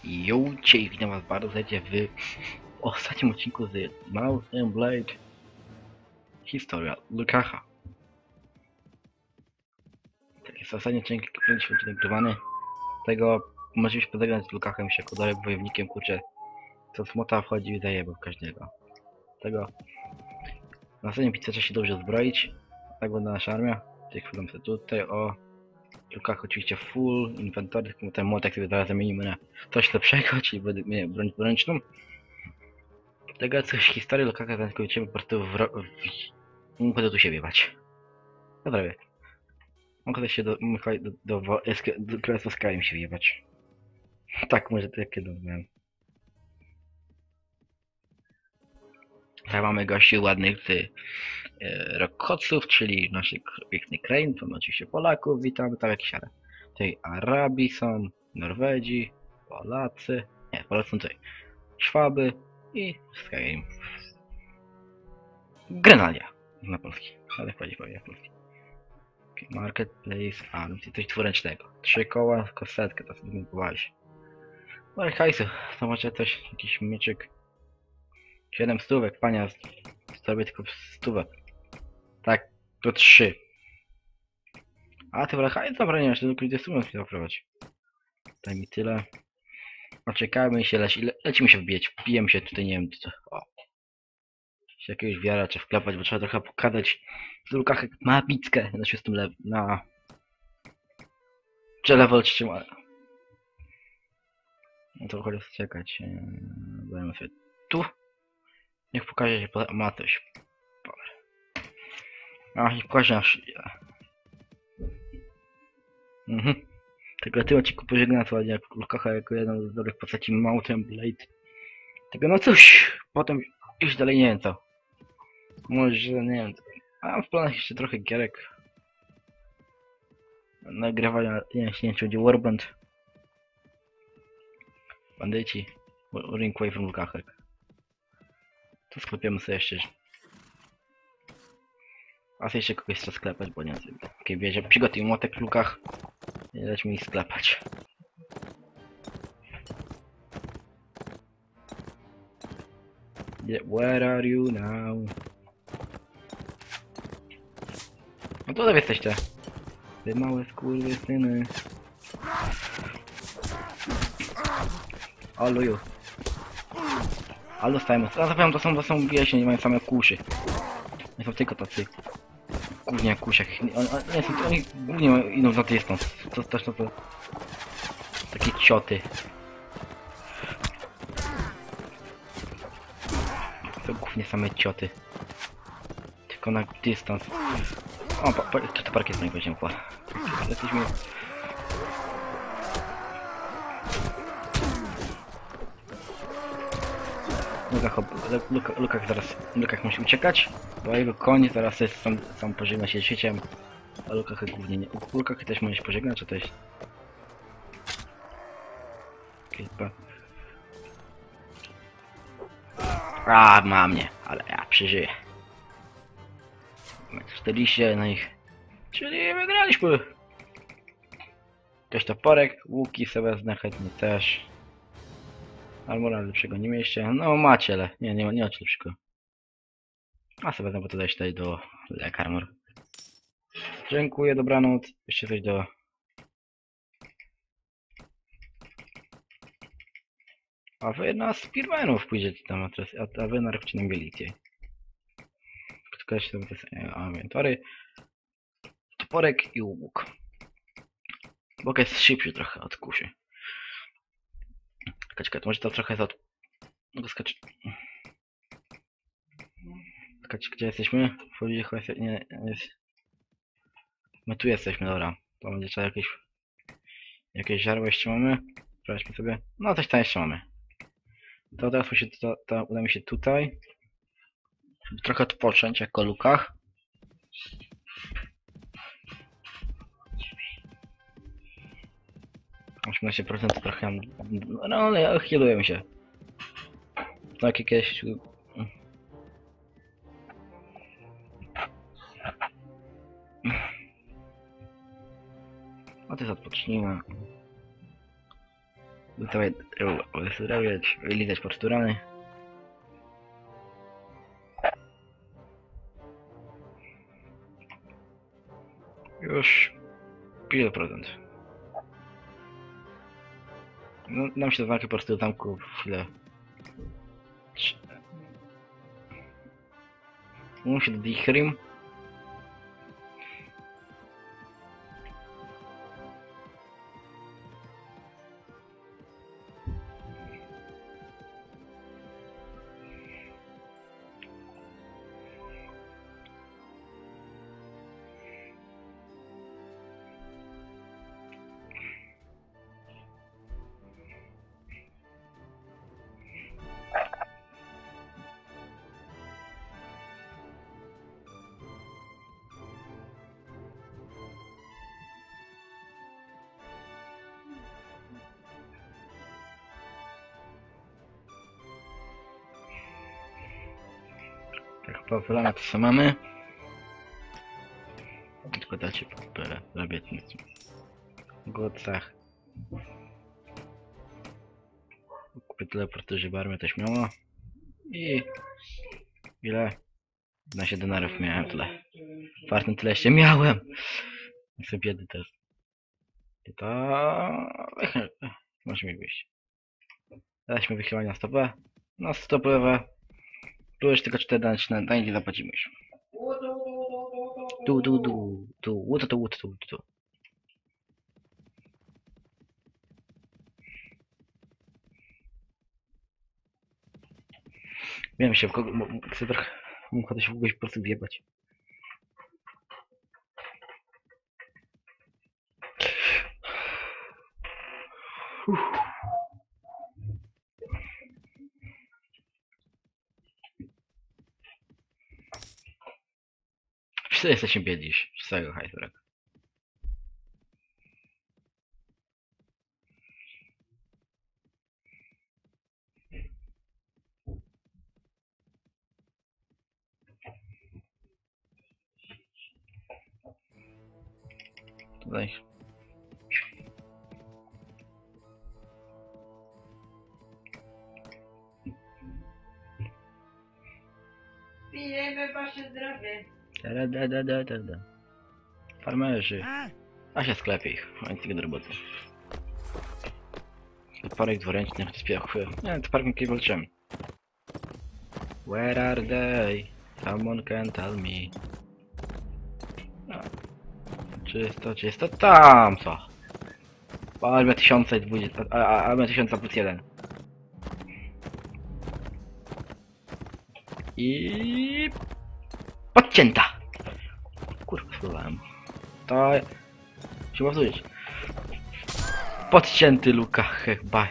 Jo, cześć, witam was bardzo serdecznie w ostatnim odcinku z Mount and Blade Historia Lukacha. Tak jest ostatni odcinek, pięć odcinek nagrywany. Tego możemy się pozagrać z Lukachem, się kodorem wojownikiem, kurczę. Co smota wchodzi i zajebał każdego. Tego na ostatnim bitwie trzeba się dobrze zbroić. Tak wygląda nasza armia. Tutaj o Lukach oczywiście full inventory, tylko ten młotek sobie zaraz zamienimy na coś lepszego, czyli będę miał broń ręczną. Tego coś historii Lukacha zakończymy po prostu mogę tu siebie bać. Dobra, wie. Mogę też się do Królestwa Skyrim się wjebać. Tak, może to jak kiedy mówiłem. Tak, mamy gości ładnych z Rokhoców, czyli naszych pięknych krain, to oczywiście Polaków, witamy, tam jakieś ale. Tutaj Arabii są, Norwedzi, Polacy, nie, Polacy są tutaj Szwaby i Skyrim. Grenlandia na polski, ale powiedzieć na polski. Marketplace, Arms i coś dwuręcznego. 3 koła, kosetkę, to sobie kupowałeś. No i hajsu, zobaczę coś, jakiś mieczyk. 7 stówek, pania, zrobię tylko stówek. Tak, to 3. A ty wolę hajsu zabraniasz, tylko idę sumę mi zaprowadź. Daj mi tyle. Poczekajmy się, lecimy się wbijać, wbijemy się tutaj, nie wiem co. O. Jakiegoś wiara trzeba wklepać, bo trzeba trochę pokazać z Lukach ma bickę na 6 level, na... Czy level 3 ma... No to chodź czekać. Dajmy sobie tu. Niech pokaże się, ma coś. A, niech pokaże nasz... Tego tyła ci pożegna to ładnie jak Lukacha jako jeden z dobrych postaci Mount and Blade. Tego no cóż, potem już dalej nie wiem co. Może nie wiem. A w planach jeszcze trochę gierek. Nagrywania, nie wiem czy będzie Warband. Bandyci. Ring away from Lukachek. To sklepiemy sobie jeszcze. A jeszcze kogoś trzeba sklepać, bo nie wiem. Okej, bierze, przygotuj młotek w Lukach. I lećmy ich sklepać. Where are you now? No to wy jesteście. Ty małe skurwysyny. O luju. Ale dostajemy. A zapewne to są wieśnie, nie mają same kuszy. Nie są tylko tacy głównie jak kusiach. Oni głównie idą za dystans. To też to takie cioty. To głównie same cioty. Tylko na dystans. O, to parkiet nie będzie układ. Jesteśmy... Lukach musi uciekać, bo jego koń zaraz jest sam pożegna się świeciem, a Lukach głównie nie. Lukach też może się pożegnać, czy też... A, ma mnie, ale ja przeżyję. 40 na ich. Czyli wygraliśmy. Jakiś toporek, łuki sobie wezmę chętnie też. Armora lepszego nie mieście. No macie, ale nie ma lepszego. A sobie wezmę, bo to dać tutaj do Lek Armor. Dziękuję, dobranoc. Jeszcze coś do... A wy na Spearmanów pójdziecie tam, a wy na na Milicję. Tylko się to jest inwentory. Toporek i łuk. Bo jest szybszy trochę od kuszy. Czekaj, to może to trochę od... Gdzie jesteśmy? Wchodzicie chyba... Nie, jest... My tu jesteśmy, dobra. To będzie trzeba jakieś żarło jeszcze mamy. Sprawdźmy sobie. No coś tam jeszcze mamy. To teraz uda mi się tutaj. Żeby trochę odpocząć jako Lukach. Na 18% to trochę... No ale healujemy się. Tak jakieś... No to jest odpocznijmy. Dawaj, uzdrawiać, wylizać po prostu rany. Już 5%. No, nam się znaki po prostu do zamku w chwilę. Mów się do Dichrim. Tak, powolone to co mamy. Tylko dacie papierę, robić nic. W głodcach. Kupię teleportu, żeby armia też miała. I... ile? 12 denarów miałem tyle. Fartem tyle jeszcze miałem. Sobie biedy też. I to... Możemy wyjść. Daliśmy wychyłania stopę. No stopowe. Tu już tylko 4 dane, na nie zapłacimy już. Tu. Wiem się, w kogo... Chcę trochę... Mógł się w kogoś po prostu wjebać. Wszyscy jesteśmy biedni z całego hajsera. Tutaj. Pijemy wasze zdrowie. Da. Farmerzy. A się sklepie ich. Mając tego do roboty. Parek dworęcznych, spiechły. Nie, to parking nie walczymy. Where are they? Someone can tell me. No. Czysto. Tam co? Armia 1020. Armia 1000 plus 1. I... Podcięta! Kurwa, spróbowałem. To... się powtórzyć. Podcięty Luka, chyba.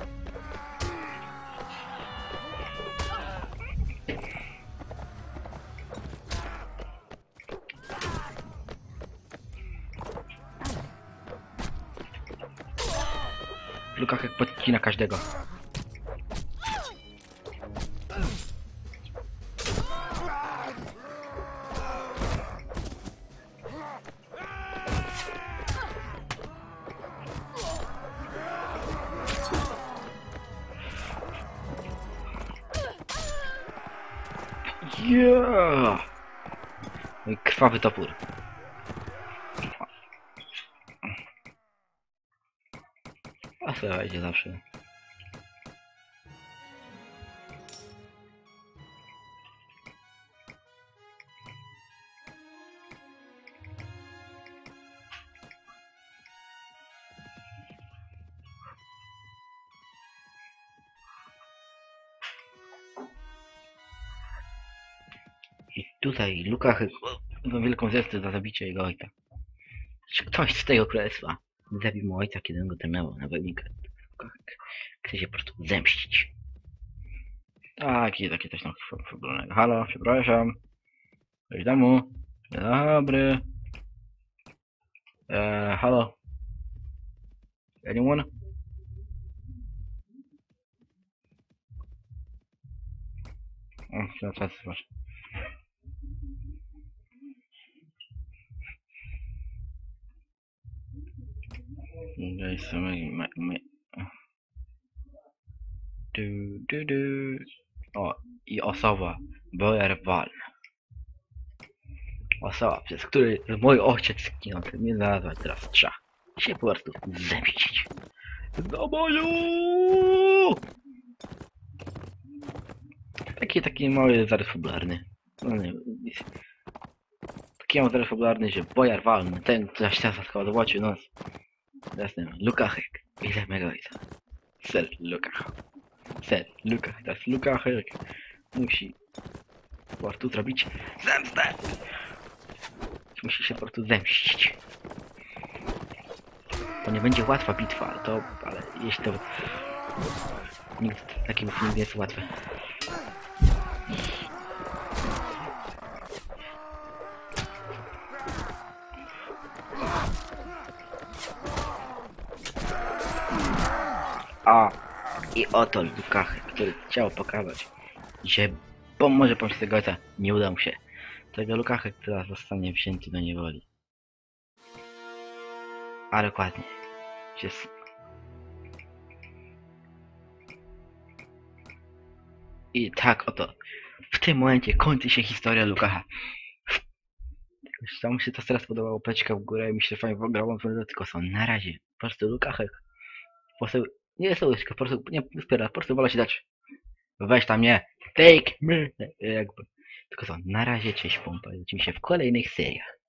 Luka jak podcina każdego. Yeah! Mój krwawy topór. A sobie idzie zawsze. I tutaj Luka ma wielką zemstę za zabicie jego ojca. Czy ktoś z tego królestwa zabił mu ojca, kiedy on go trenował na wojownika? Chce się po prostu zemścić. Takie coś tam fabularnego. Halo, przepraszam. Coś domu. Dzień dobry. Halo. Anyone? O, czas masz. Du, du, du. O, i osoba. Boerwal. Osoba, przez który mój ojciec zginął. Nie znalazła, teraz trzeba się po prostu zemścić. Do boju! Taki mały zarys fabularny. No nie, taki mały zarys fabularny, że bojar walny, ten, co się chyba zobaczył nos. Jasne, Lukachek. Ile mego ojca. Ser Lukach. Ser Lukach, teraz Lukachek musi po prostu zrobić zemstę. Musi się po prostu zemścić. To nie będzie łatwa bitwa, ale jeśli to... Nikt taki film nie jest łatwy. A i oto Lukach, który chciał pokazać, że może pomóc tego ojca, nie uda mu się. Tego Lukacha, która zostanie wzięty do niewoli. A dokładnie. Jest... I tak oto w tym momencie kończy się historia Lukacha. Tam się to teraz podobało, pleczka w górę i mi się fajnie wygrało, tylko są na razie. Po prostu Lukachek. Po prostu nie jest łyżka, po prostu nie wspiera, po prostu wolę się dać. Weź tam nie. Take me! Jakby. Tylko co, na razie, cześć pompa. Widzimy się w kolejnych seriach.